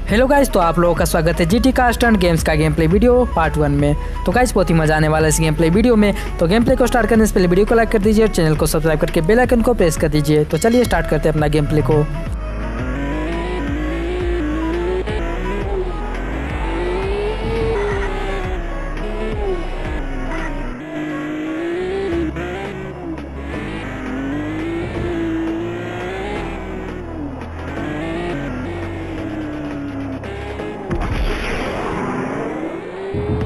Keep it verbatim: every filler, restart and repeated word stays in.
Hello guys, तो आप लोगों का स्वागत है जीटी का स्टंट गेम्स का game play video part one में। तो गाइस बहुत ही मजा आने वाला है इस गेम प्ले वीडियो में। तो गेम प्ले को स्टार्ट करने से पहले वीडियो को लाइक कर दीजिए और चैनल को सब्सक्राइब करके बेल आइकन को प्रेस कर दीजिए। तो चलिए स्टार्ट करते हैं अपना गेम प्ले को। You